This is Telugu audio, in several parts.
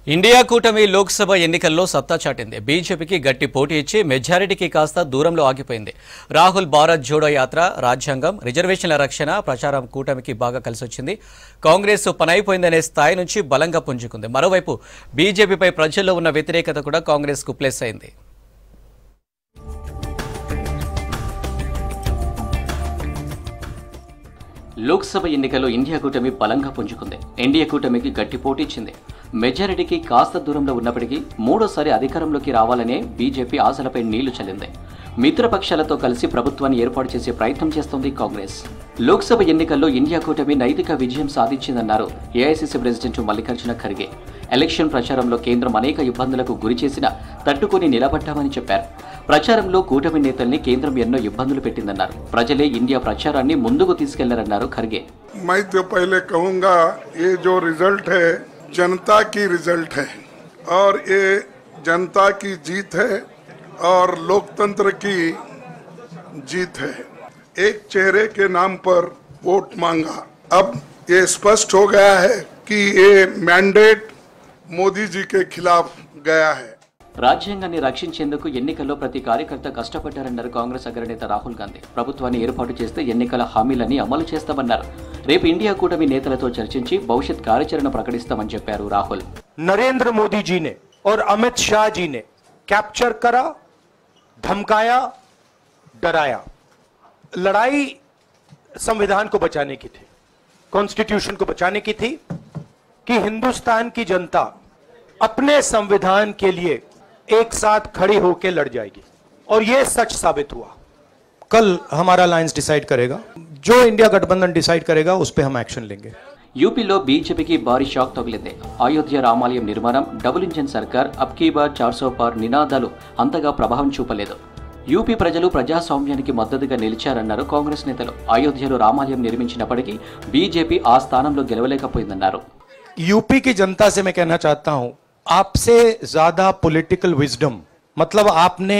ఇండియా కూటమి లోక్సభ ఎన్నికల్లో సత్తా చాటింది. బీజేపీకి గట్టి పోటీ ఇచ్చి మెజారిటీకి కాస్త దూరంలో ఆగిపోయింది. రాహుల్ భారత్ జోడో యాత్ర, రాజ్యాంగం, రిజర్వేషన్ల రక్షణ ప్రచారం కూటమికి బాగా కలిసొచ్చింది. కాంగ్రెస్ పనైపోయిందనే స్థాయి నుంచి బలంగా పుంజుకుంది. మరోవైపు బీజేపీపై ప్రజల్లో ఉన్న వ్యతిరేకత కూడా కాంగ్రెస్కు ప్లస్ అయింది. లోక్సభ ఎన్నికల్లో ఇండియా కూటమి బలంగా పుంజుకుంది. ఎన్డీఏ కూటమికి గట్టి పోటీ ఇచ్చింది. మెజారిటీకి కాస్త దూరంలో ఉన్నప్పటికీ మూడోసారి అధికారంలోకి రావాలనే బీజేపీ ఆశలపై నీళ్లు చల్లింది. మిత్రపక్షాలతో కలిసి ప్రభుత్వాన్ని ఏర్పాటు చేసే ప్రయత్నం చేస్తోంది కాంగ్రెస్. లోక్సభ ఎన్నికల్లో ఇండియా కూటమి నైతిక విజయం సాధించిందన్నారు AICC president Mallikarjuna Kharge. Election ప్రచారంలో కేంద్రం అనేక ఇబ్బందులకు గురి చేసినా తట్టుకొని నిలబడ్డామని చెప్పారు. ప్రచారంలో కూటమి నేతల్ని కేంద్రం ఎన్నో ఇబ్బందులు పెట్టిందన్నారు. ప్రజలే ఇండియా ప్రచారాన్ని ముందుకు తీసుకెళ్లారన్నారు ఖర్గే. मैं तो पहले कहूंगा ये जो रिजल्ट है जनता की रिजल्ट है और ये जनता की जीत है और लोकतंत्र की जीत है। एक चेहरे के नाम पर वोट मांगा, अब ये स्पष्ट हो गया है कि ये मैंडेट मोदी जी के खिलाफ गया है। రాజ్యాంగాన్ని రక్షించేందుకు ఎన్నికల్లో ప్రతి కార్యకర్త కష్టపడ్డారన్నారు కాంగ్రెస్ అగ్రనేత రాహుల్ గాంధీ. ప్రభుత్వాన్ని ఏర్పాటు చేస్తే ఎన్నికల హామీలన్నీ అమలు చేస్తామన్నారు. రేపు ఇండియా కూటమి నేతలతో చర్చించి భవిష్యత్ కార్యాచరణ ప్రకటిస్తామని చెప్పారు రాహుల్. नरेंद्र मोदी जी ने और अमित शाह जी ने कैप्चर करा, धमकाया, डराया। लड़ाई संविधान को बचाने की थी, कॉन्स्टिट्यूशन को बचाने की थी कि हिंदुस्तान की जनता अपने संविधान के लिए एक साथ खड़ी होकर लड़ जाएगी और यह सच साबित हुआ। कल हमारा अलायंस डिसाइड करेगा, जो इंडिया गठबंधन डिसाइड करेगा उस पे हम एक्शन लेंगे। యూపీలో బీజేపీకి భారీ షాక్ తగిలింది. అయోధ్య రామాలయం నిర్మాణం, డబుల్ ఇంజిన్ సర్కార్, అబ్ కీ బార్ 400 పార్ నినాదాలు అంతగా ప్రభావం చూపలేదు. యూపీ ప్రజలు ప్రజాస్వామ్యానికి మద్దతుగా నిలిచారన్నారు కాంగ్రెస్ నేతలు. అయోధ్యలో రామాలయం నిర్మించినప్పటికీ బీజేపీ ఆ స్థానంలో గెలవలేకపోయిందన్నారు. यूपी की जनता से मैं कहना चाहता हूं, आपसे ज्यादा पॉलिटिकल विजडम, मतलब आपने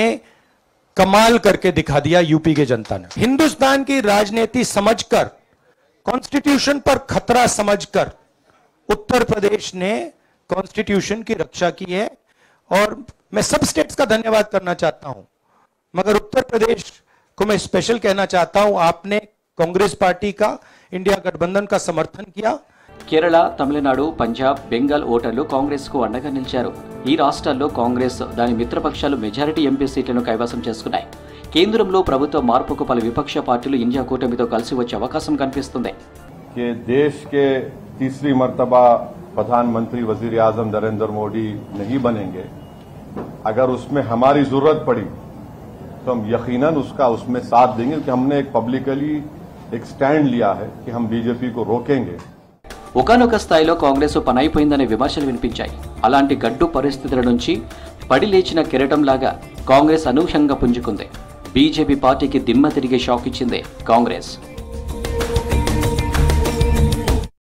कमाल करके दिखा दिया यूपी के जनता ने। हिंदुस्तान की राजनीति समझकर, कॉन्स्टिट्यूशन पर खतरा समझकर उत्तर प्रदेश ने कॉन्स्टिट्यूशन की रक्षा की है और मैं सब स्टेट्स का धन्यवाद करना चाहता हूं, मगर उत्तर प्रदेश को मैं स्पेशल कहना चाहता हूं, आपने कांग्रेस पार्टी का, इंडिया गठबंधन का समर्थन किया। కేరళ, తమిళనాడు, పంజాబ్, బెంగాల్ ఓటర్లు కాంగ్రెస్ కు అండగా నిలిచారు. ఈ రాష్ట్రాల్లో కాంగ్రెస్, దాని మిత్రపక్షాలు మెజారిటీ ఎంపీ సీట్లను కైవసం చేసుకున్నాయి. కేంద్రంలో ప్రభుత్వ మార్పుకు పలు విపక్ష పార్టీలు ఇండియా కూటమితో కలిసి వచ్చే అవకాశం కనిపిస్తుంది. देश के तीसरी मर्तबा प्रधानमंत्री वजीर आजम नरेंद्र मोदी नहीं बनेंगे, अगर उसमें हमारी जरूरत पड़ी तो हम यकीनन उसमें साथ देंगे, क्योंकि हमने एक पब्लिकली एक स्टैंड लिया है कि हम बीजेपी को रोकेंगे। ఒకనొక స్థాయిలో కాంగ్రెస్ పనైపోయిందనే విమర్శలు వినిపించాయి. అలాంటి గడ్డు పరిస్థితుల నుంచి పడి లేచిన కెరటంలాగా కాంగ్రెస్ అనూహ్యంగా పుంజుకుంది. బీజేపీ పార్టీకి దిమ్మ తిరిగే షాక్ ఇచ్చింది కాంగ్రెస్.